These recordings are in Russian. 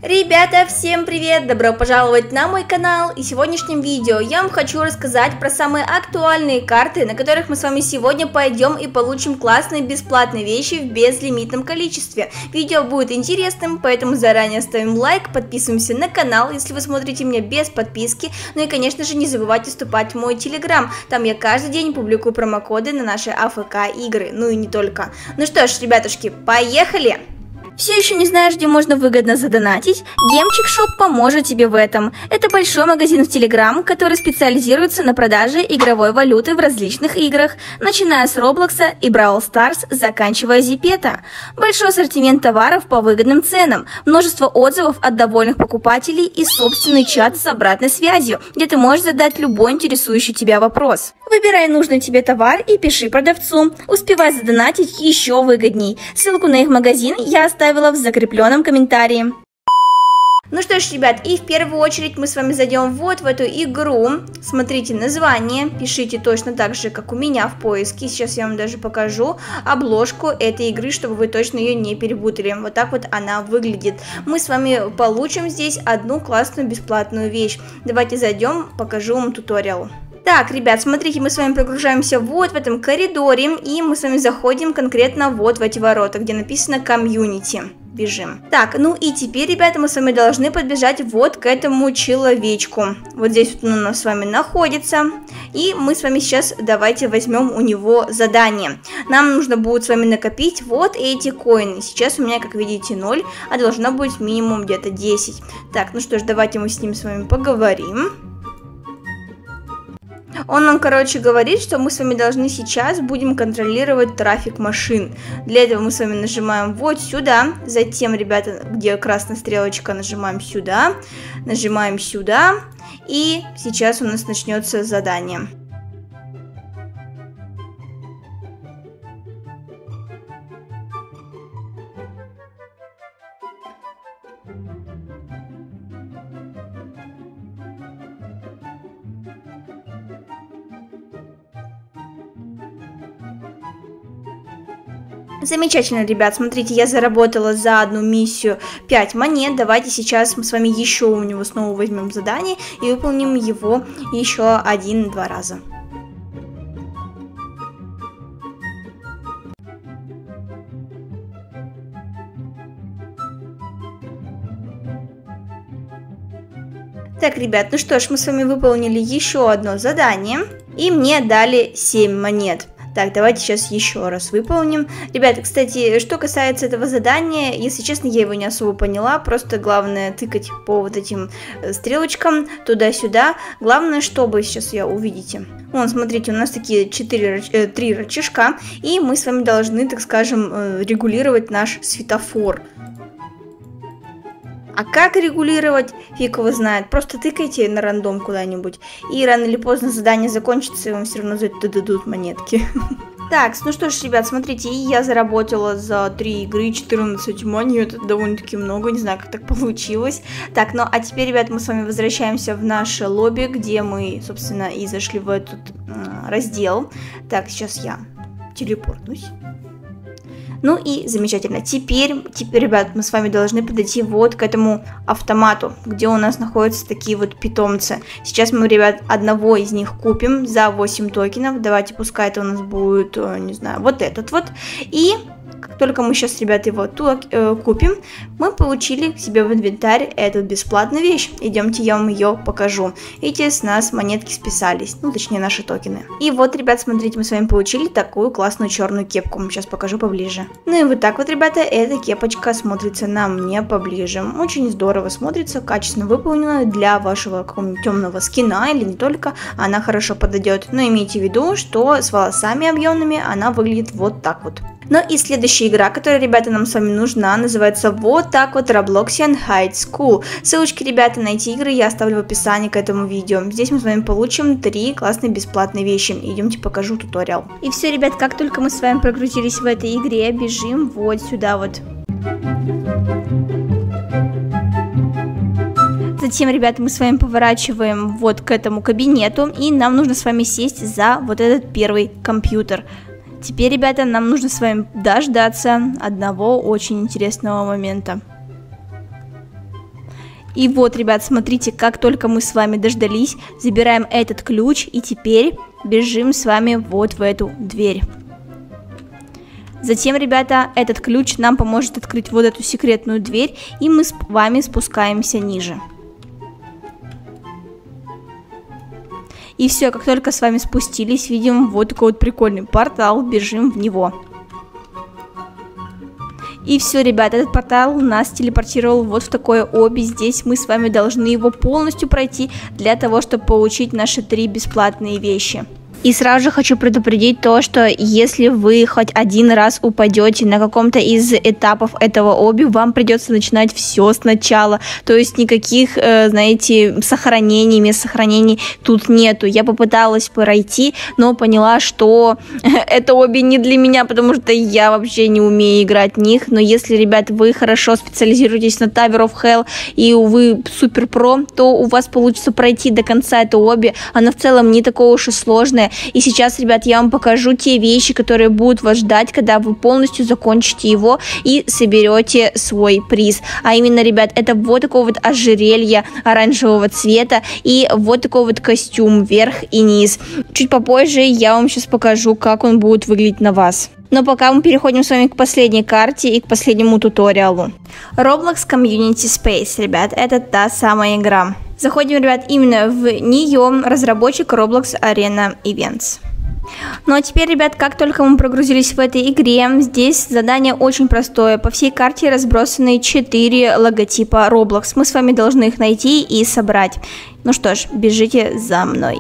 Ребята, всем привет! Добро пожаловать на мой канал, и в сегодняшнем видео я вам хочу рассказать про самые актуальные карты, на которых мы с вами сегодня пойдем и получим классные бесплатные вещи в безлимитном количестве. Видео будет интересным, поэтому заранее ставим лайк, подписываемся на канал, если вы смотрите меня без подписки, ну и конечно же не забывайте вступать в мой телеграм, там я каждый день публикую промокоды на наши АФК игры, ну и не только. Ну что ж, ребятушки, поехали! Все еще не знаешь, где можно выгодно задонатить? Гемчик Шоп поможет тебе в этом. Это большой магазин в Telegram, который специализируется на продаже игровой валюты в различных играх, начиная с Роблокса и Brawl Stars, заканчивая Зипета. Большой ассортимент товаров по выгодным ценам, множество отзывов от довольных покупателей и собственный чат с обратной связью, где ты можешь задать любой интересующий тебя вопрос. Выбирай нужный тебе товар и пиши продавцу. Успевай задонатить еще выгодней. Ссылку на их магазин я оставила в закрепленном комментарии. Ну что ж, ребят, и в первую очередь мы с вами зайдем вот в эту игру. Смотрите название, пишите точно так же, как у меня в поиске. Сейчас я вам даже покажу обложку этой игры, чтобы вы точно ее не перепутали. Вот так вот она выглядит. Мы с вами получим здесь одну классную бесплатную вещь. Давайте зайдем, покажу вам туториал. Так, ребят, смотрите, мы с вами прогружаемся вот в этом коридоре, и мы с вами заходим конкретно вот в эти ворота, где написано комьюнити. Бежим. Так, ну и теперь, ребята, мы с вами должны подбежать вот к этому человечку. Вот здесь вот он у нас с вами находится. И мы с вами сейчас давайте возьмем у него задание. Нам нужно будет с вами накопить вот эти коины. Сейчас у меня, как видите, 0, а должно быть минимум где-то 10. Так, ну что ж, давайте мы с ним с вами поговорим. Он нам, короче, говорит, что мы с вами должны сейчас будем контролировать трафик машин. Для этого мы с вами нажимаем вот сюда. Затем, ребята, где красная стрелочка, нажимаем сюда. Нажимаем сюда. И сейчас у нас начнется задание. Замечательно, ребят, смотрите, я заработала за одну миссию 5 монет. Давайте сейчас мы с вами еще у него снова возьмем задание и выполним его еще 1-2 раза. Так, ребят, ну что ж, мы с вами выполнили еще одно задание, и мне дали 7 монет. Так, давайте сейчас еще раз выполним. Ребята, кстати, что касается этого задания, если честно, я его не особо поняла. Просто главное тыкать по вот этим стрелочкам туда-сюда. Главное, чтобы, сейчас я увидите. Вон, смотрите, у нас такие 3 рычажка, и мы с вами должны, так скажем, регулировать наш светофор. А как регулировать, фиг его знает. Просто тыкайте на рандом куда-нибудь. И рано или поздно задание закончится, и вам все равно за это дадут монетки. Так, ну что ж, ребят, смотрите, я заработала за 3 игры 14 монет. Это довольно-таки много, не знаю, как так получилось. Так, ну а теперь, ребят, мы с вами возвращаемся в наше лобби, где мы, собственно, и зашли в этот раздел. Так, сейчас я телепортнусь. Ну и замечательно. Теперь, ребят, мы с вами должны подойти вот к этому автомату, где у нас находятся такие вот питомцы. Сейчас мы, ребят, одного из них купим за 8 токенов. Давайте, пускай это у нас будет, не знаю, вот этот вот. И как только мы сейчас, ребят, его купим, мы получили себе в инвентарь эту бесплатную вещь. Идемте, я вам ее покажу. Видите, с нас монетки списались, ну, точнее, наши токены. И вот, ребят, смотрите, мы с вами получили такую классную черную кепку. Сейчас покажу поближе. Ну и вот так вот, ребята, эта кепочка смотрится на мне поближе. Очень здорово смотрится, качественно выполнена для вашего какого-нибудь темного скина или не только. Она хорошо подойдет. Но имейте в виду, что с волосами объемными она выглядит вот так вот. Ну и следующая игра, которая, ребята, нам с вами нужна, называется вот так вот Robloxian High School. Ссылочки, ребята, на эти игры я оставлю в описании к этому видео. Здесь мы с вами получим 3 классные бесплатные вещи. Идемте покажу туториал. И все, ребят, как только мы с вами прогрузились в этой игре, бежим вот сюда вот. Затем, ребята, мы с вами поворачиваем вот к этому кабинету, и нам нужно с вами сесть за вот этот первый компьютер. Теперь, ребята, нам нужно с вами дождаться одного очень интересного момента. И вот, ребят, смотрите, как только мы с вами дождались, забираем этот ключ и теперь бежим с вами вот в эту дверь. Затем, ребята, этот ключ нам поможет открыть вот эту секретную дверь, и мы с вами спускаемся ниже. И все, как только с вами спустились, видим вот такой вот прикольный портал, бежим в него. И все, ребята, этот портал нас телепортировал вот в такое обе. Здесь мы с вами должны его полностью пройти для того, чтобы получить наши 3 бесплатные вещи. И сразу же хочу предупредить то, что если вы хоть один раз упадете на каком-то из этапов этого оби, вам придется начинать все сначала. То есть никаких, знаете, сохранений, мест сохранений тут нету. Я попыталась пройти, но поняла, что это оби не для меня, потому что я вообще не умею играть в них. Но если, ребят, вы хорошо специализируетесь на Tower of Hell и вы супер про, то у вас получится пройти до конца это оби. Оно в целом не такое уж и сложное. И сейчас, ребят, я вам покажу те вещи, которые будут вас ждать, когда вы полностью закончите его и соберете свой приз. А именно, ребят, это вот такое вот ожерелье оранжевого цвета и вот такой вот костюм вверх и низ. Чуть попозже я вам сейчас покажу, как он будет выглядеть на вас. Но пока мы переходим с вами к последней карте и к последнему туториалу. Roblox Community Space, ребят, это та самая игра. Заходим, ребят, именно в нее, разработчик Roblox Arena Events. Ну а теперь, ребят, как только мы прогрузились в этой игре, здесь задание очень простое. По всей карте разбросаны 4 логотипа Roblox. Мы с вами должны их найти и собрать. Ну что ж, бежите за мной.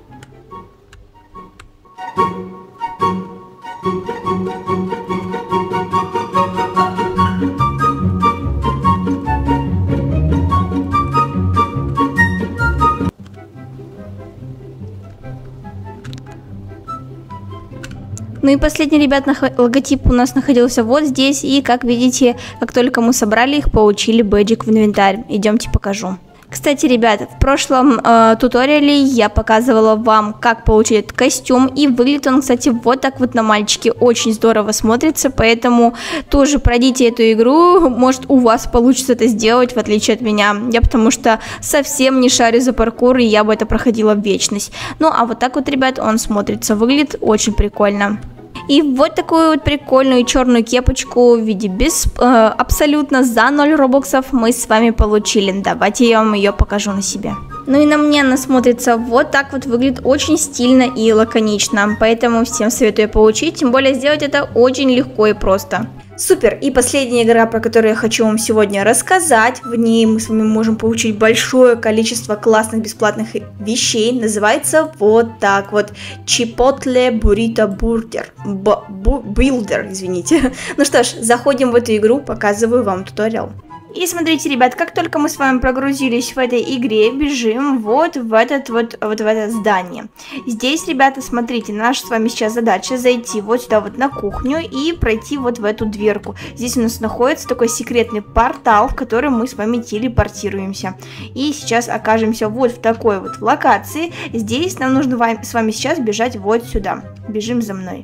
Ну и последний, ребят, логотип у нас находился вот здесь. И, как видите, как только мы собрали их, получили бэджик в инвентарь. Идемте покажу. Кстати, ребят, в прошлом туториале я показывала вам, как получить этот костюм. И выглядит он, кстати, вот так вот на мальчике. Очень здорово смотрится, поэтому тоже пройдите эту игру. Может, у вас получится это сделать, в отличие от меня. Я потому что совсем не шарю за паркур, и я бы это проходила в вечность. Ну, а вот так вот, ребят, он смотрится. Выглядит очень прикольно. И вот такую вот прикольную черную кепочку в виде абсолютно за 0 робоксов мы с вами получили. Давайте я вам ее покажу на себе. Ну и на мне она смотрится вот так вот, выглядит очень стильно и лаконично. Поэтому всем советую получить, тем более сделать это очень легко и просто. Супер! И последняя игра, про которую я хочу вам сегодня рассказать. В ней мы с вами можем получить большое количество классных бесплатных вещей. Называется вот так вот. Chipotle Burrito Builder, извините. Ну что ж, заходим в эту игру, показываю вам туториал. И смотрите, ребят, как только мы с вами прогрузились в этой игре, бежим вот в это здание. Здесь, ребята, смотрите, наша с вами сейчас задача зайти вот сюда вот на кухню и пройти вот в эту дверку. Здесь у нас находится такой секретный портал, в который мы с вами телепортируемся. И сейчас окажемся вот в такой вот локации. Здесь нам нужно с вами сейчас бежать вот сюда. Бежим за мной.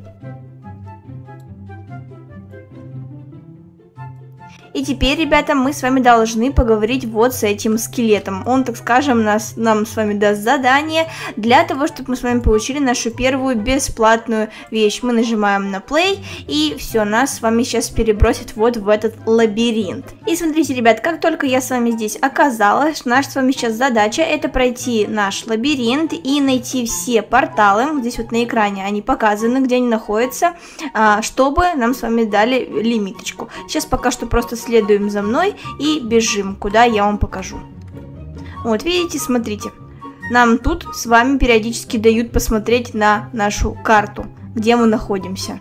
И теперь, ребята, мы с вами должны поговорить вот с этим скелетом. Он, так скажем, нам с вами даст задание для того, чтобы мы с вами получили нашу первую бесплатную вещь. Мы нажимаем на play, и все, нас с вами сейчас перебросит вот в этот лабиринт. И смотрите, ребят, как только я с вами здесь оказалась, наша с вами сейчас задача это пройти наш лабиринт и найти все порталы. Вот здесь вот на экране они показаны, где они находятся, чтобы нам с вами дали лимиточку. Сейчас пока что просто следуем за мной и бежим, куда я вам покажу. Вот, видите, смотрите. Нам тут с вами периодически дают посмотреть на нашу карту, где мы находимся.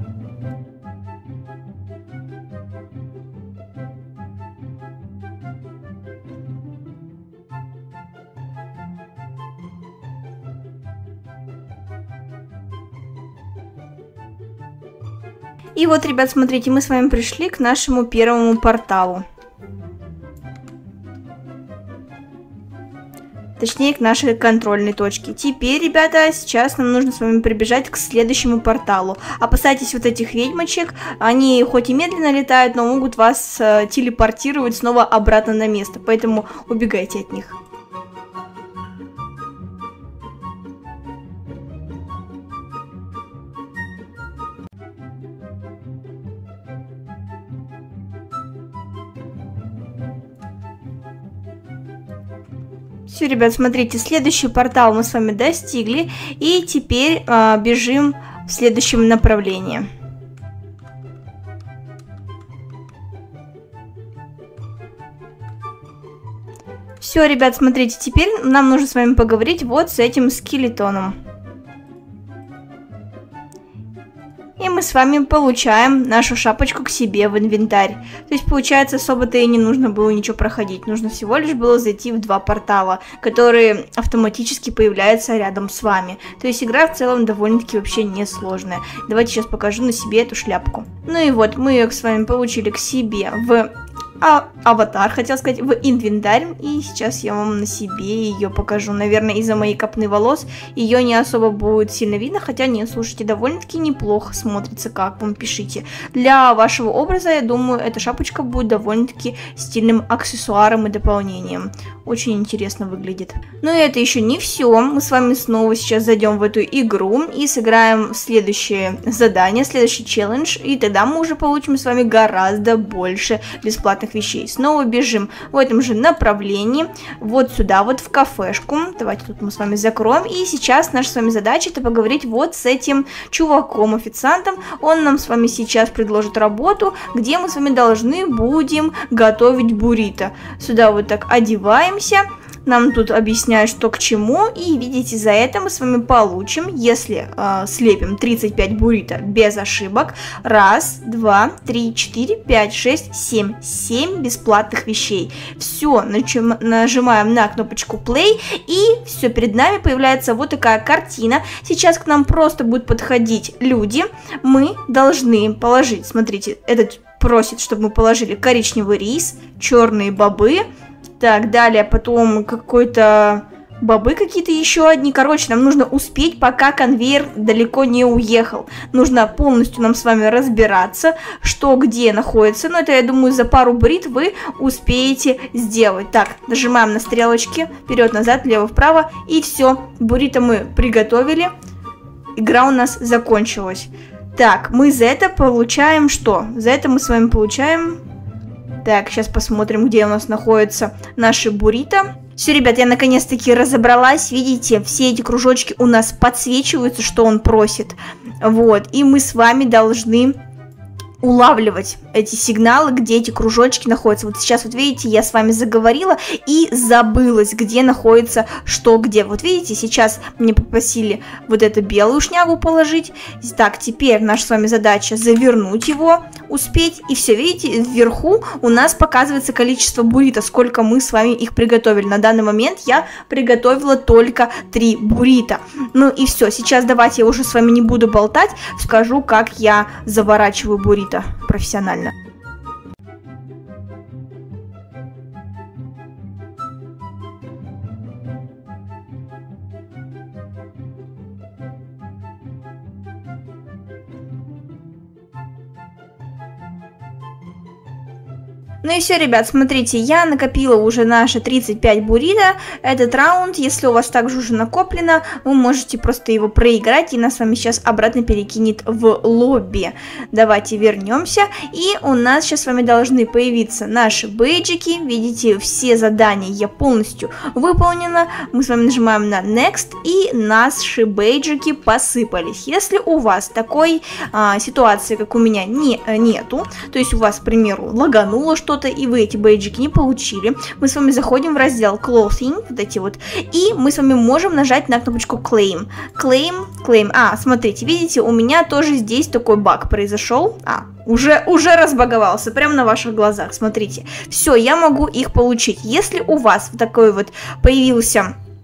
И вот, ребят, смотрите, мы с вами пришли к нашему первому порталу. точнее к нашей контрольной точке. Теперь, ребята, сейчас нам нужно с вами прибежать к следующему порталу. Опасайтесь вот этих ведьмочек, они хоть и медленно летают, но могут вас телепортировать снова обратно на место, поэтому убегайте от них. Все, ребят, смотрите, следующий портал мы с вами достигли, и теперь бежим в следующем направлении. Все, ребят, смотрите, теперь нам нужно с вами поговорить вот с этим скелетоном. И мы с вами получаем нашу шапочку к себе в инвентарь. То есть, получается, особо-то и не нужно было ничего проходить. Нужно всего лишь было зайти в 2 портала, которые автоматически появляются рядом с вами. То есть, игра в целом довольно-таки вообще несложная. Давайте сейчас покажу на себе эту шляпку. Ну и вот, мы ее с вами получили к себе в... аватар, хотел сказать, в инвентарь. И сейчас я вам на себе ее покажу. Наверное, из-за моей копны волос ее не особо будет сильно видно. Хотя нет, слушайте, довольно-таки неплохо смотрится, как вам пишите. Для вашего образа, я думаю, эта шапочка будет довольно-таки стильным аксессуаром и дополнением. Очень интересно выглядит. Но это еще не все. Мы с вами снова сейчас зайдем в эту игру и сыграем в следующее задание, следующий челлендж. И тогда мы уже получим с вами гораздо больше бесплатных вещей. Снова бежим в этом же направлении, вот сюда, вот в кафешку. Давайте тут мы с вами закроем. И сейчас наша с вами задача — это поговорить вот с этим чуваком, официантом. Он нам с вами сейчас предложит работу, где мы с вами должны будем готовить буррито. Сюда вот так одеваемся. Нам тут объясняют, что к чему, и видите, за это мы с вами получим, если слепим 35 буррито без ошибок, 1, 2, 3, 4, 5, 6, 7 бесплатных вещей. Все, нажимаем на кнопочку play, и все, перед нами появляется вот такая картина. Сейчас к нам просто будут подходить люди, мы должны положить, смотрите, этот просит, чтобы мы положили коричневый рис, черные бобы. Так, далее, потом какой-то бобы какие-то еще одни. Короче, нам нужно успеть, пока конвейер далеко не уехал. Нужно полностью нам с вами разбираться, что где находится. Но это, я думаю, за пару брит вы успеете сделать. Так, нажимаем на стрелочки, вперед-назад, влево-вправо, и все. Буррито мы приготовили. Игра у нас закончилась. Так, мы за это получаем что? За это мы с вами получаем... Так, сейчас посмотрим, где у нас находятся наши буррито. Все, ребят, я наконец-таки разобралась. Видите, все эти кружочки у нас подсвечиваются, что он просит. Вот, и мы с вами должны улавливать эти сигналы, где эти кружочки находятся. Вот сейчас, вот видите, я с вами заговорила и забылась, где находится что где. Вот видите, сейчас мне попросили вот эту белую шнягу положить. Так, теперь наша с вами задача завернуть его, успеть. И все, видите, вверху у нас показывается количество буррито, сколько мы с вами их приготовили. На данный момент я приготовила только 3 буррито. Ну и все, сейчас давайте я уже с вами не буду болтать, скажу, как я заворачиваю буррито профессионально. Ну и все, ребят, смотрите, я накопила уже наши 35 буррито. Этот раунд, если у вас также уже накоплено, вы можете просто его проиграть, и нас с вами сейчас обратно перекинет в лобби. Давайте вернемся, и у нас сейчас с вами должны появиться наши бейджики. Видите, все задания я полностью выполнила. Мы с вами нажимаем на Next, и наши бейджики посыпались. Если у вас такой ситуации, как у меня, нету, то есть у вас, к примеру, лагануло что-то, и вы эти бейджики не получили, мы с вами заходим в раздел Clothing, вот эти вот, и мы с вами можем нажать на кнопочку Claim. Claim. Смотрите, видите, у меня тоже здесь такой баг произошел. Уже разбаговался, прямо на ваших глазах, смотрите. Все, я могу их получить. Если у вас вот такой вот появился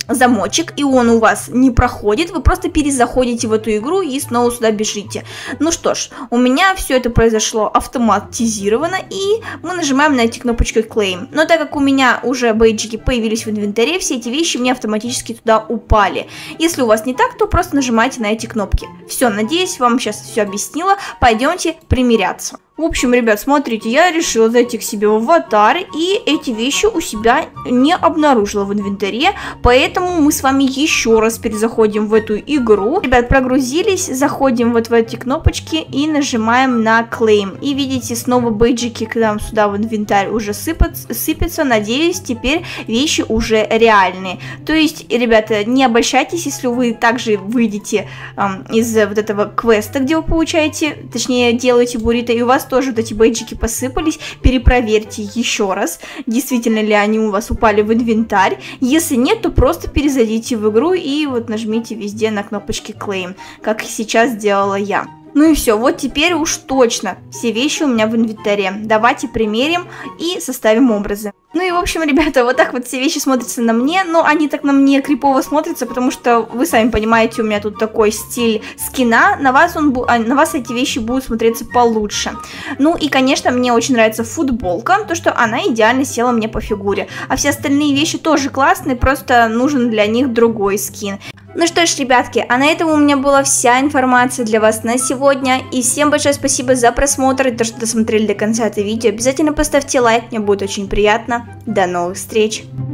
замочек, и он у вас не проходит, вы просто перезаходите в эту игру и снова сюда бежите. Ну что ж, у меня все это произошло автоматизировано, и мы нажимаем на эти кнопочки Claim. Но так как у меня уже бейджики появились в инвентаре, все эти вещи мне автоматически туда упали. Если у вас не так, то просто нажимайте на эти кнопки. Все, надеюсь, вам сейчас все объяснила. Пойдемте примеряться. В общем, ребят, смотрите, я решила зайти к себе в аватар, и эти вещи у себя не обнаружила в инвентаре, поэтому мы с вами еще раз перезаходим в эту игру. Ребят, прогрузились, заходим вот в эти кнопочки и нажимаем на Claim. И видите, снова бейджики к нам сюда в инвентарь уже сыпятся. Надеюсь, теперь вещи уже реальные. То есть, ребята, не обольщайтесь, если вы также выйдете из вот этого квеста, где вы получаете, точнее, делаете буррито, и у вас тоже вот эти бейджики посыпались, перепроверьте еще раз, действительно ли они у вас упали в инвентарь. Если нет, то просто перезайдите в игру и вот нажмите везде на кнопочки Claim, как сейчас сделала я. Ну и все, вот теперь уж точно все вещи у меня в инвентаре. Давайте примерим и составим образы. Ну и в общем, ребята, вот так вот все вещи смотрятся на мне, но они так на мне крипово смотрятся, потому что вы сами понимаете, у меня тут такой стиль скина, на вас эти вещи будут смотреться получше. Ну и, конечно, мне очень нравится футболка, то что она идеально села мне по фигуре, а все остальные вещи тоже классные, просто нужен для них другой скин. Ну что ж, ребятки, а на этом у меня была вся информация для вас на сегодня. И всем большое спасибо за просмотр и то, что досмотрели до конца это видео. Обязательно поставьте лайк, мне будет очень приятно. До новых встреч!